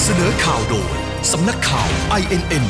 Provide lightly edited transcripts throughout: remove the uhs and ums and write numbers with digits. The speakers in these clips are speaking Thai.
เสนอข่าวโดยสำนักข่าว INN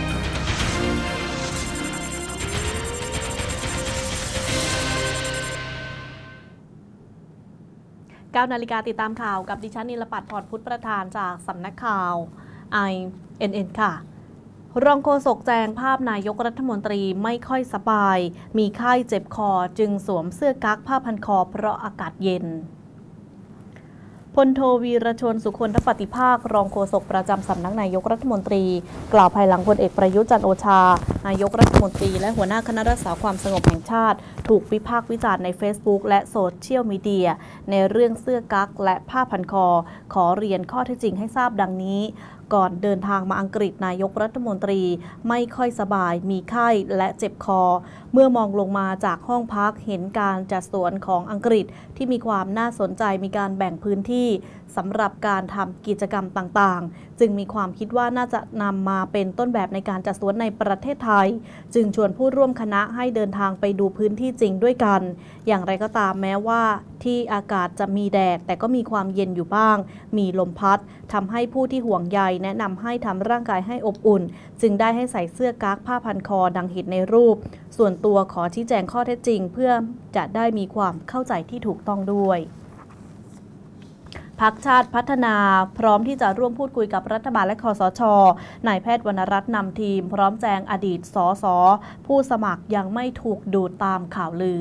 9 นาฬิกาติดตามข่าวกับดิฉันนิลปัตร พรพุทธประธานจากสำนักข่าว INN ค่ะรองโฆษกแจงภาพนายกรัฐมนตรีไม่ค่อยสบายมีไข้เจ็บคอจึงสวมเสื้อกั๊กผ้าพันคอเพราะอากาศเย็นพลโทวีรชนสุคนทปฏิภาครองโฆษกประจำสำนักนายกรัฐมนตรีกล่าวภายหลังพลเอกประยุทธ์จันทร์โอชานายกรัฐมนตรีและหัวหน้าคณะรักษาความสงบแห่งชาติถูกวิพากษ์วิจารณ์ใน Facebook และโซเชียลมีเดียในเรื่องเสื้อกั๊กและผ้าพันคอขอเรียนข้อเท็จจริงให้ทราบดังนี้ก่อนเดินทางมาอังกฤษนายกรัฐมนตรีไม่ค่อยสบายมีไข้และเจ็บคอเมื่อมองลงมาจากห้องพักเห็นการจัดสวนของอังกฤษที่มีความน่าสนใจมีการแบ่งพื้นที่สำหรับการทำกิจกรรมต่างๆจึงมีความคิดว่าน่าจะนำมาเป็นต้นแบบในการจัดสวนในประเทศไทยจึงชวนผู้ร่วมคณะให้เดินทางไปดูพื้นที่จริงด้วยกันอย่างไรก็ตามแม้ว่าที่อากาศจะมีแดดแต่ก็มีความเย็นอยู่บ้างมีลมพัดทำให้ผู้ที่ห่วงใยแนะนำให้ทำร่างกายให้อบอุ่นจึงได้ให้ใส่เสื้อกั๊กผ้าพันคอดังเห็นในรูปส่วนตัวขอชี้แจงข้อเท็จจริงเพื่อจะได้มีความเข้าใจที่ถูกต้องด้วยพรรคชาติพัฒนาพร้อมที่จะร่วมพูดคุยกับรัฐบาลและคสช.นายแพทย์วรรณรัตน์นำทีมพร้อมแจงอดีตสส.ผู้สมัครยังไม่ถูกดูดตามข่าวลื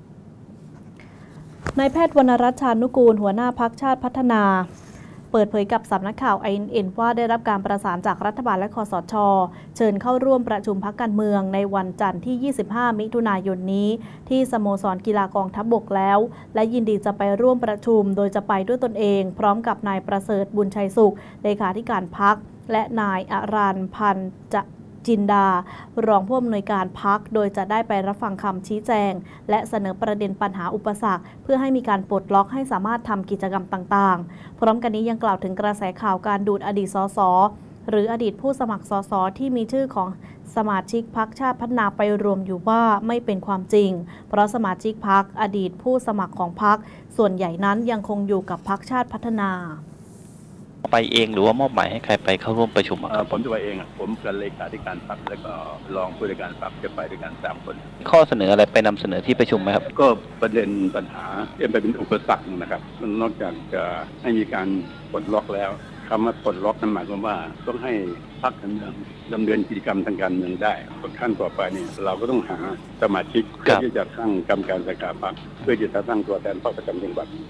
อนายแพทย์วรรณรัตน์ ชานุกูลหัวหน้าพรรคชาติพัฒนาเปิดเผยกับสำนักข่าว INN ว่าได้รับการประสานจากรัฐบาลและคสช.เชิญเข้าร่วมประชุมพรรคการเมืองในวันจันทร์ที่ 25 มิถุนายนนี้ที่สโมสรกีฬากองทัพบกแล้วและยินดีจะไปร่วมประชุมโดยจะไปด้วยตนเองพร้อมกับนายประเสริฐบุญชัยสุขเลขาธิการพรรคและนายอรัญพันธ์จินดารองผู้อำนวยการพรรคโดยจะได้ไปรับฟังคำชี้แจงและเสนอประเด็นปัญหาอุปสรรคเพื่อให้มีการปลดล็อกให้สามารถทำกิจกรรมต่างๆพร้อมกันนี้ยังกล่าวถึงกระแสข่าวการดูดอดีตสสหรืออดีตผู้สมัครสสที่มีชื่อของสมาชิกพรรคชาติพัฒนาไปรวมอยู่ว่าไม่เป็นความจริงเพราะสมาชิกพรรคอดีตผู้สมัครของพรรคส่วนใหญ่นั้นยังคงอยู่กับพรรคชาติพัฒนาไปเองหรือว่ามอบหมายให้ใครไปเข้าร่วมประชุมผมจะไปเองผมกับเลขาธิการพรรคแล้วก็รองผู้จัดการพรรคจะไปด้วยกัน3 คนข้อเสนออะไรไปนำเสนอที่ประชุมไหมครับก็ประเด็นปัญหาที่เป็นอุปสรรคนะครับนอกจากจะให้มีการปลดล็อกแล้วคำว่าปลดล็อกนั้นหมายความว่าต้องให้พรรคการเมืองดำเนินกิจกรรมทางการเมืองได้ขั้นต่อไปเนี่ยเราก็ต้องหาสมาชิกเพื่อที่จะตั้งกรรมการสาขาพรรคเพื่อจะตั้งตัวแทนพรรคประจำจังหวัด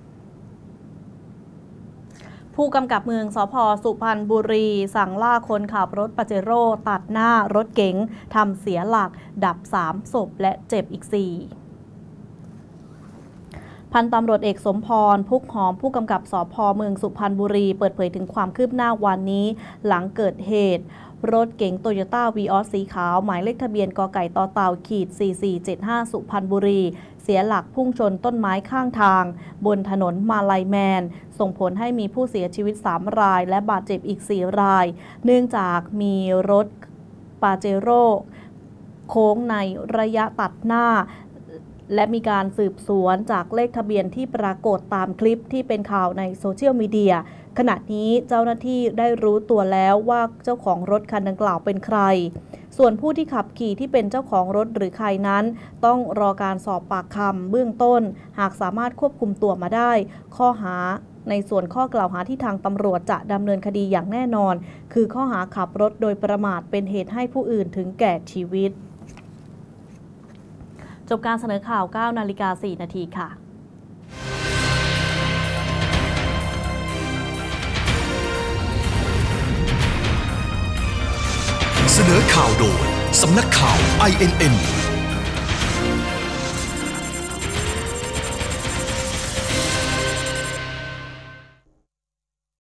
ผู้กำกับเมืองสภ.สุพรรณบุรีสั่งล่าคนขับรถปาเจโร่ตัดหน้ารถเก๋งทำเสียหลักดับ3 ศพและเจ็บอีก 4พันตำรวจเอกสมพรพุกหอมผู้กำกับสภ.เมืองสุพรรณบุรีเปิดเผยถึงความคืบหน้าวันนี้หลังเกิดเหตุรถเก๋งโตโยต้าวีออสสีขาวหมายเลขทะเบียนกไก่ต่อเต่า4475สุพรรณบุรีเสียหลักพุ่งชนต้นไม้ข้างทางบนถนนมาลัยแมนส่งผลให้มีผู้เสียชีวิต3 รายและบาดเจ็บอีก4 รายเนื่องจากมีรถปาเจโร่โค้งในระยะตัดหน้าและมีการสืบสวนจากเลขทะเบียนที่ปรากฏตามคลิปที่เป็นข่าวในโซเชียลมีเดียขณะนี้เจ้าหน้าที่ได้รู้ตัวแล้วว่าเจ้าของรถคันดังกล่าวเป็นใครส่วนผู้ที่ขับขี่ที่เป็นเจ้าของรถหรือใครนั้นต้องรอการสอบปากคำเบื้องต้นหากสามารถควบคุมตัวมาได้ข้อหาในส่วนข้อกล่าวหาที่ทางตำรวจจะดำเนินคดีอย่างแน่นอนคือข้อหาขับรถโดยประมาทเป็นเหตุให้ผู้อื่นถึงแก่ชีวิตจบการเสนอข่าว 9:04 นาทีค่ะเสนอข่าวโดยสำนักข่าว INN